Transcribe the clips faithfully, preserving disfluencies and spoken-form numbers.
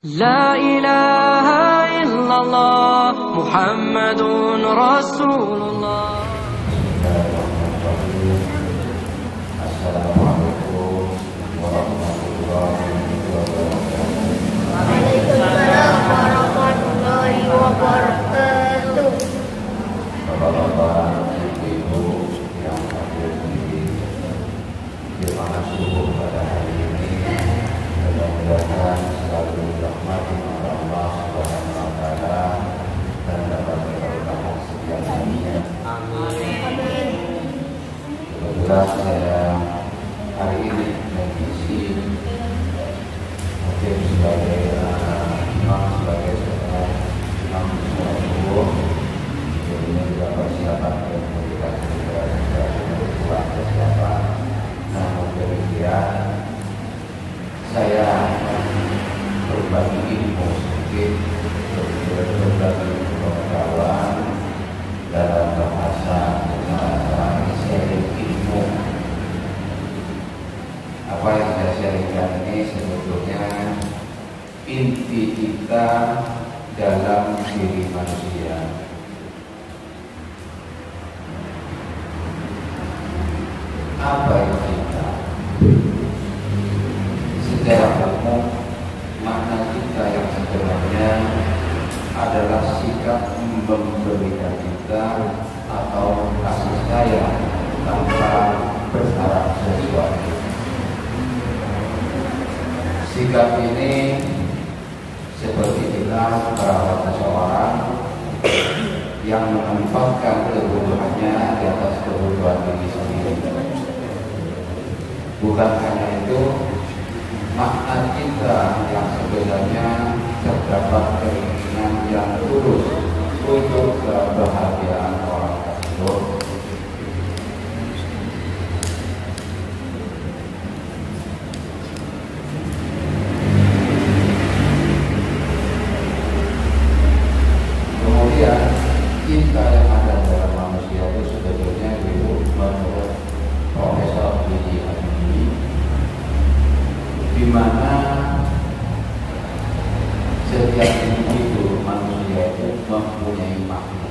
La ilaha illallah Muhammadun Rasulullah. Assalamualaikum warahmatullahi wabarakatuh. Waalaikumsalam warahmatullahi wabarakatuh. Bapak-bapak, ibu-ibu yang hadir di jemaah subuh pada hari ini, mudah-mudahan selalu dirahmati oleh Allah Subhanahu wa Ta'ala dan dapat berkah setiap harinya. Amin. Kebetulan saya hari ini mengisi mungkin sebagai uh, imam sebagai seorang imam sholat subuh. Jadi ini juga persiapan untuk memberikan juga pulang persiapan. Namun demikian saya berbagi ilmu sedikit, berbagi pengetahuan dalam bahasa bahasa sharing ilmu. Apa yang saya sharingkan ini sebetulnya inti kita dalam diri manusia. Apa yang kita? Secara umum makna kita yang sebenarnya adalah sikap memberikan kita atau kasih sayang tanpa berharap sesuatu. Sikap ini seperti kita merawat seseorang yang menempatkan kebutuhannya di atas kebutuhan diri sendiri. Bukan hanya itu, makna kita yang sebenarnya terdapat keinginan yang tulus untuk kebahagiaan orang tersebut. Kemudian cinta yang ada dalam manusia itu sebetulnya dulu menurut Profesor Gigi Habibie, di mana setiap individu manusia itu mempunyai makna.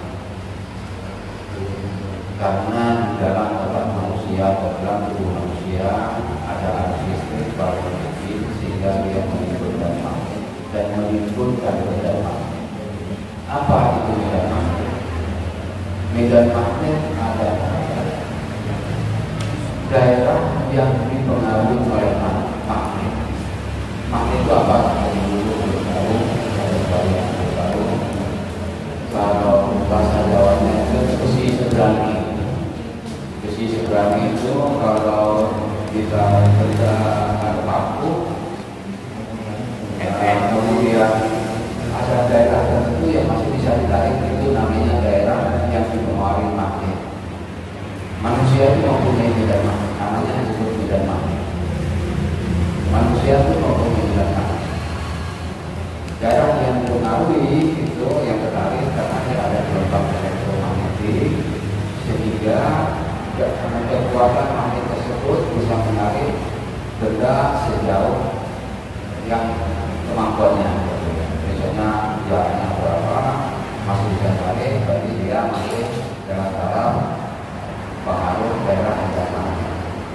Karena di dalam otak manusia atau dalam tubuh manusia ada arus listrik paling kecil sehingga dia menimbulkan magnet dan menimbulkan medan magnet. Apa itu medan magnet? Medan magnet adalah daerah yang dipengaruhi oleh magnet. Magnet itu apa? Kalau bahasa Jawanya itu besi seberangi. Besi seberangi itu kalau kita kerja ada paku, kemudian ada daerah tertentu yang masih bisa ditarik, itu namanya daerah yang dipengaruhi magnet. Manusia itu mempunyai medan magnet, namanya disebut medan magnet. Manusia itu mempunyai medan magnet. Daerah yang dipengaruhi itu yang tertarik karena ada gelombang elektromagnetik, sehingga karena kekuatan magnet tersebut bisa menarik benda sejauh yang kemampuannya. Misalnya jaraknya berapa, masih bisa tarik, berarti dia masih dengan cara pengaruh daerah yang magnet.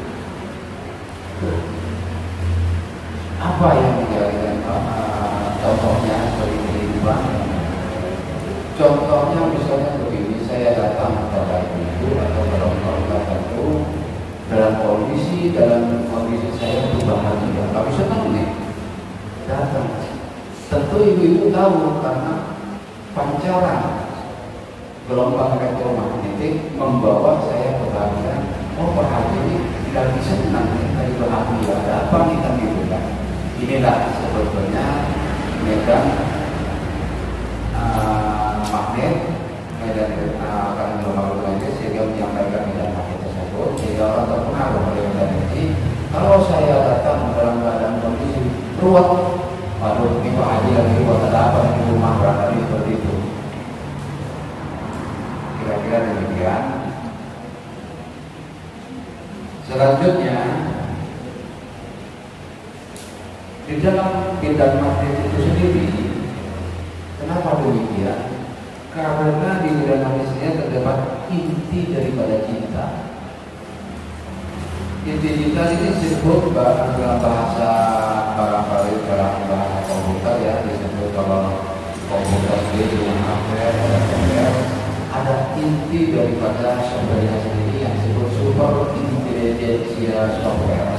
Apa yang menjadikan uh, contohnya seperti kehidupan? Contohnya misalnya begini, saya datang kepada ibu atau dalam keluarga tertentu dalam kondisi dalam kondisi saya itu bahagia, kami senang nih datang. Tentu ibu-ibu tahu karena pancaran gelombang elektromagnetik membawa saya kebahagiaan. Oh, bahagia ini tidak bisa senang nih, tadi bahagia. Ada apa nih kami bukan? Inilah sebetulnya medan uh, magnet, medan uh, karena gelombang magnetik sehingga menyampaikan medan magnet tersebut sehingga orang terpengaruh oleh medan ini. Kalau saya datang dalam keadaan kondisi ruwet, waduh ini Pak Haji lagi ruwet, ada apa di rumah barangkali seperti itu. Kira-kira demikian. Selanjutnya Di dalam bidang magnet itu sendiri, kenapa demikian? Karena di bidang magnetisnya terdapat inti daripada cinta. Inti cinta ini disebut dalam bahasa barangkali dalam bahasa komputer ya, disebut kalau komputer sendiri dengan hardware, ada inti daripada software sendiri yang disebut super intelijensia software.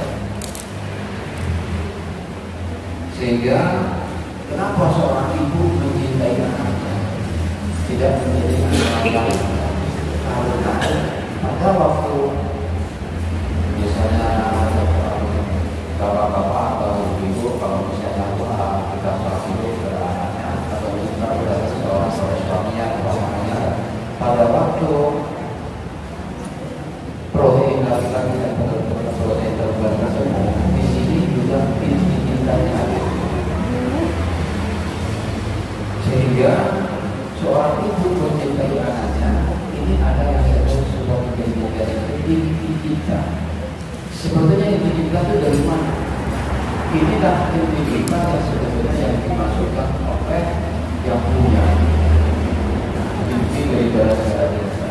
Sehingga kenapa seorang ibu mencintai anaknya, tidak menjadi anak karena pada waktu misalnya bapak-bapak atau ibu kalau misalnya wah, kita sholat ibu ke anaknya atau misalnya berada seorang suaminya atau pasangannya, pada waktu protein laki-laki dan protein perempuan tersebut, di sini juga inti cintanya ada. Sehingga seorang ibu mencintai anaknya, ini ada yang disebut sebuah inti cinta. Sebetulnya inti cinta itu dari mana? Inilah inti cinta yang sebetulnya yang dimasukkan oleh yang punya inti daripada segala cinta.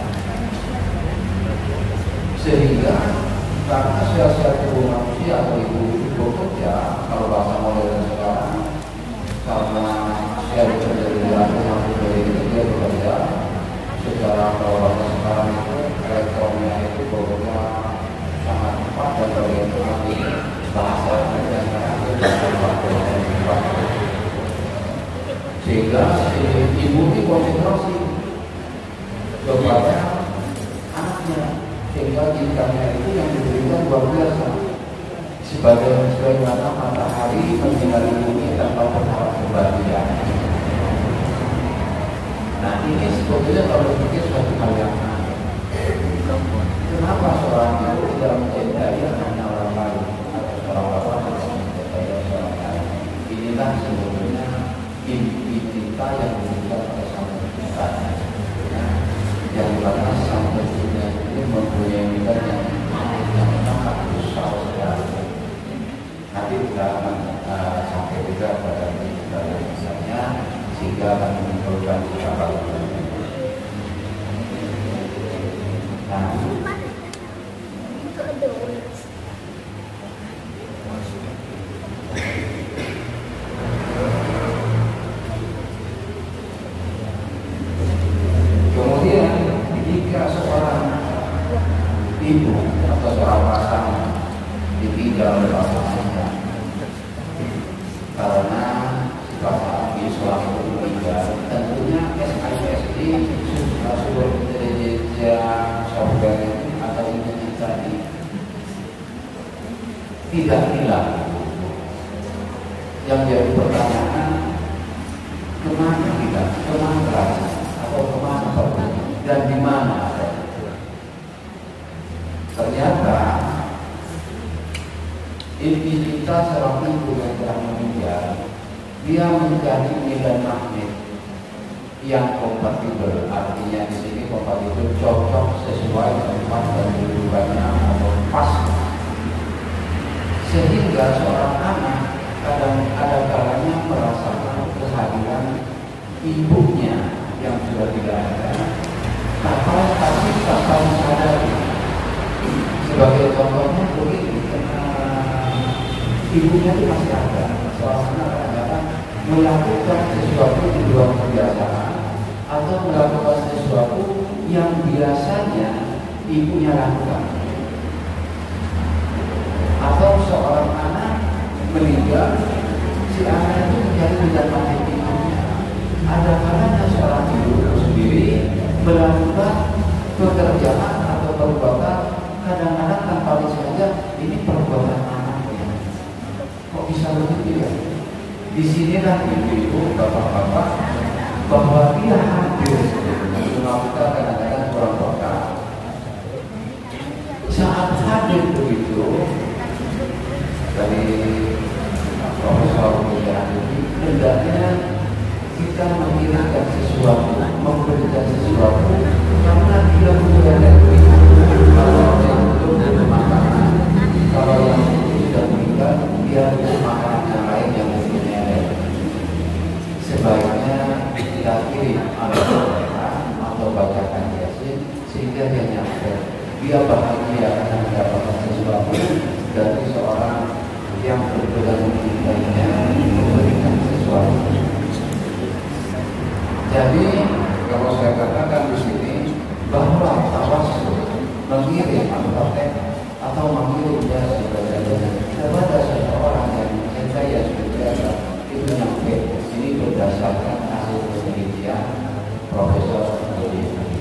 Sehingga karena sehat-sehat tubuh manusia atau ibu-ibu bekerja, kalau bahasa modern sekarang, karena sehat terjadi dalam rumah dari kerja bekerja, secara kalau bahasa sekarang itu elektroniknya itu bekerja sangat cepat dan bagaimana ini bahasa kerja sekarang itu sangat cepat. Sehingga si ibu ini konsentrasi kepada anaknya. Sehingga cintanya itu yang diberikan luar biasa, sebagai sebagaimana matahari menyinari bumi tanpa berharap kebahagiaan. Nah ini sebetulnya kalau berpikir suatu hal yang aneh. Kenapa seorang ibu tidak mencintai anaknya orang lain atau seorang bapak tidak mencintai orang lain? Inilah sebetulnya inti cinta yang diberikan oleh sang pencipta, yang dimana sang pencipta ini mempunyai nilai yang yang sangat besar sekali. Nanti kita akan uh, sampai juga pada kita yang misalnya, sehingga akan menimbulkan beberapa hal. Nah, kemudian jika seorang ibu atau seorang pasangan ditinggal oleh pasangannya karena si pasangan ini suami itu meninggal, tentunya S I S D sumber intelijensia software ini atau intelijensia tadi tidak hilang. Yang jadi pertanyaan, kemana kita, kemana berada, atau kemana pergi, dan di mana ada? Ternyata inti cinta seorang ibu yang telah meninggal, dia menjadi medan magnet yang kompatibel. Artinya di sini kompatibel, cocok, sesuai tempat dan kehidupannya atau pas. Sehingga seorang anak kadang ada kalanya merasakan kehadiran ibunya yang sudah tidak ada, tanpa tapi tanpa disadari. Sebagai contohnya begini, ibunya itu masih ada, seorang anak kadang-kadang melakukan sesuatu di luar kebiasaan atau melakukan sesuatu yang biasanya ibunya lakukan. Atau seorang anak meninggal, si anak itu menjadi bidang magnet ibunya. Ada kalanya seorang ibu sendiri melakukan pekerjaan atau perbuatan kadang-kadang tanpa disengaja, ini perbuatan anaknya. Kok bisa begitu ya? Disinilah ibu-ibu, bapak-bapak, bahwa dia hadir melakukan kadang-kadang kurang peka. Saat hadir begitu dari profesor pembicaraan ini, hendaknya kita mengingatkan sesuatu, memberikan sesuatu, karena dia bukan yang berikan. Kalau yang belum makanan, kalau yang sudah meninggal, dia makanan yang lain dia bahagia karena mendapatkan sesuatu dari seorang yang berpegang cintanya memberikan sesuatu. Jadi kalau saya katakan di sini bahwa tawassul mengirim al-fatih atau mengirim jasa kepada seseorang yang mencintai yang biasa itu nyampe. Ini berdasarkan hasil penelitian Profesor Budi.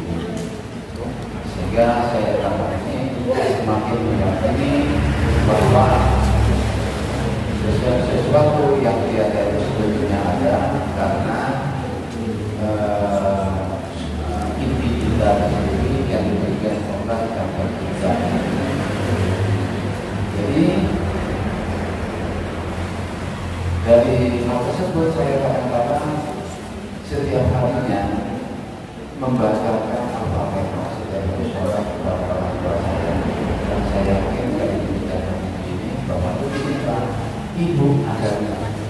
Sehingga saya katakan ini semakin meyakini bahwa sesuatu yang tiada itu sebetulnya ada karena uh, inti kita sendiri yang diberikan Allah dalam kita. Jadi dari hal tersebut saya kadang-kadang setiap harinya membacakan Al-Fatihah setiap sholat kepada orang tua saya, dan saya yakin dari kita ini bahwa itu kita ibu agamanya.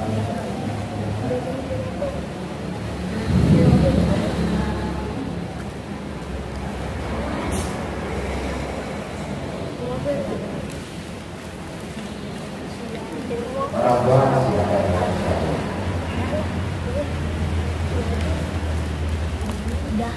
Orang tua masih ada yang satu. Udah.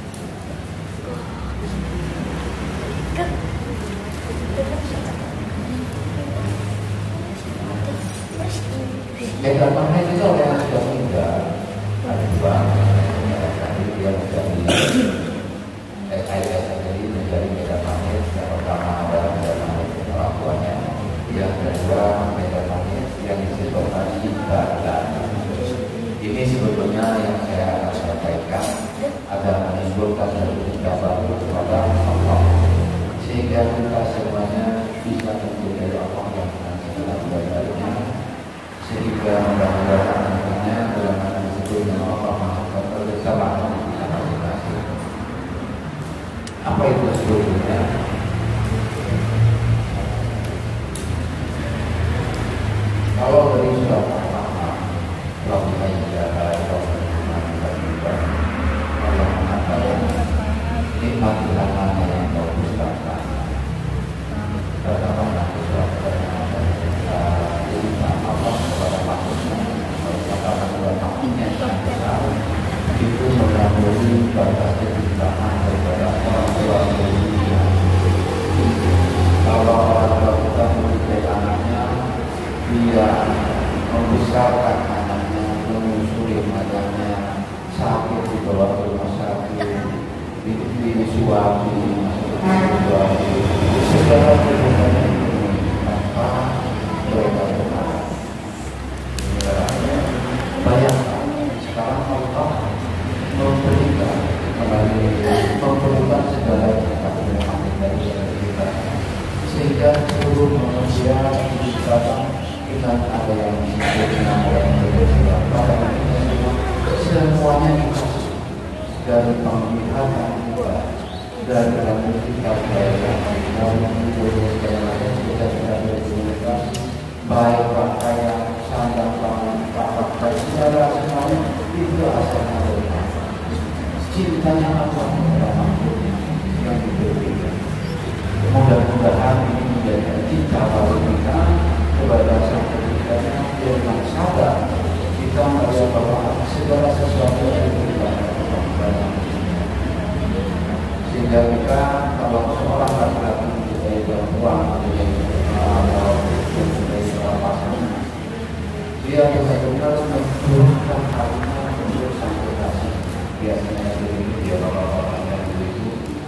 Yang pertama itu orang yang sudah meninggal, ada dua, tadi dia sudah meninggal. S I S jadi menjadi beda pamit. Yang pertama adalah beda pamit orang tuanya, yang kedua beda pamit yang disebutkan ibadah. Ini sebetulnya yang saya akan sampaikan agar menimbulkan cerita baru kepada Allah, sehingga kita semuanya bisa menjadi Allah yang nanti dalam ibadahnya, sehingga mudah-mudahan nantinya dalam disebut dengan Allah masukkan kebersamaan kita masing-masing. Apa itu sebetulnya? Kalau dari surat Al-Fatihah, Allah mengajarkan Allah mengatakan nikmat Tuhan mana yang kau dustakan. Katakanlah sesuatu yang Allah kepada makhluknya, katakan kepada makhluknya yang besar itu mengabuli batas kecintaan daripada orang tua dunia. Kalau orang tua kita mencintai anaknya, dia membesarkan anaknya, menyusui anaknya, sakit di bawah rumah sakit, di disuapi, disuapi, segala kebutuhannya tanpa mereka berharap. Bayangkan sekarang Allah memberikan melalui memberikan segala kebutuhan dari kita, sehingga seluruh manusia diciptakan dengan ada yang disebut dengan yang berbeda. Semuanya dikasih dari penglihatan kita, dari rambut kita, dari hidup segala macam kita sudah berkomunikasi, baik pakaian, sandang, pakaian, dan segala semuanya itu asalnya dari Allah. Cintanya Allah kepada makhluknya yang berbeda. Mudah-mudahan ini menjadi cinta baru kita kepada sang penciptanya, dengan sadar kita melihat bahwa segala sesuatu yang diberikan kepada kita, sehingga kita kalau seorang laki-laki mencintai perempuan atau mencintai seorang pasangan, dia benar-benar membutuhkan hatinya untuk sang kekasih. Biasanya dia bapak-bapak yang begitu.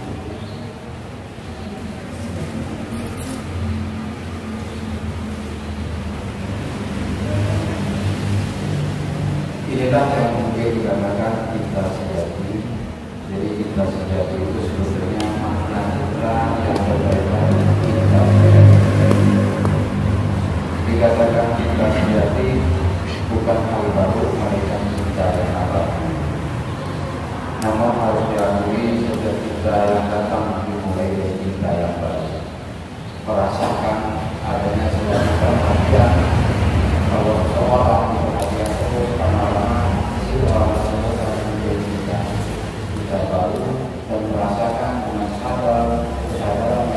Inilah yang mungkin dikatakan cinta sejati. Jadi cinta sejati itu sebetulnya makna cinta yang berbeda dengan cinta sejati. Dikatakan cinta sejati bukan hal baru, mereka cinta yang abadi. Namun harus diakui setiap cinta yang datang dimulai dari cinta yang baru. Merasakan adanya sebuah perhatian, kalau seorang perhatian terus lama-lama si orang tersebut akan menjadi cinta cinta baru dan merasakan dengan sadar kesadaran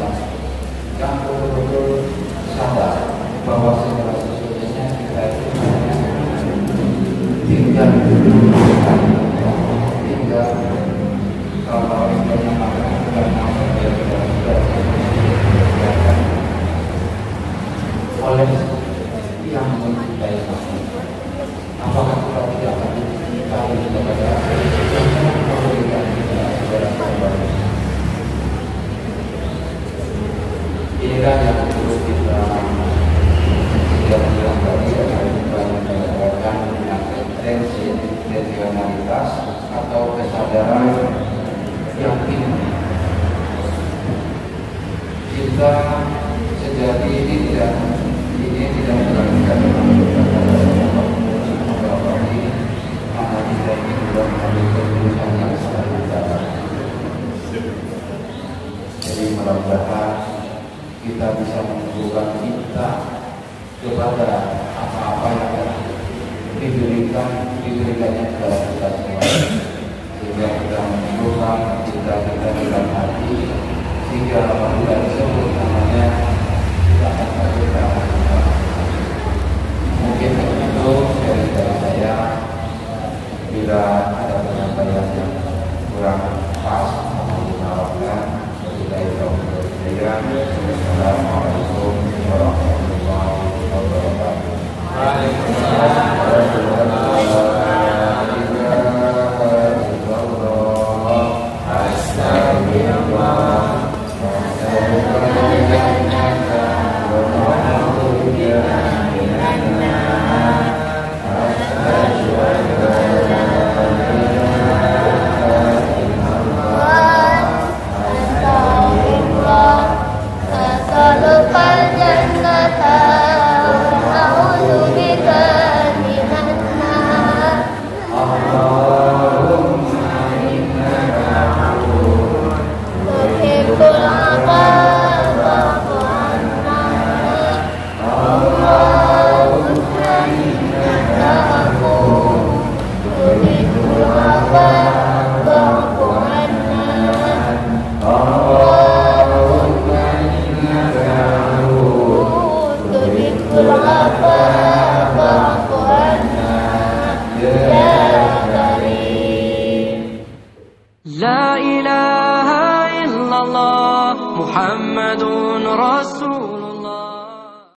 yang dibutuhkan hingga kalau banyak makanan dan makanan yang tidak sudah disediakan oleh yang mencintai kami. Apakah kita tidak akan mencintai kepada yang memberikan kita saudara-saudara? Inilah yang terus kita yang bilang tadi adalah banyak mengatakan dengan intensionalitas atau kesadaran yang tinggi. Kita sejati ini tidak ini tidak dilakukan dengan beberapa ini, karena kita ini juga mengambil keputusan yang sangat besar. Jadi mudah-mudahan kita bisa menunjukkan kita kepada apa-apa yang diberikan diberikannya kepada kita semua, sehingga kita menunjukkan kita kita dalam hati, sehingga apabila disebut namanya kita akan terbuka. Mungkin itu dari saya. Bila ada penyampaian yang kurang pas atau diharapkan, kita itu Assalamualaikum warahmatullahi wabarakatuh. Waalaikumsalam warahmatullahi wabarakatuh. Astagfirullah. Berapa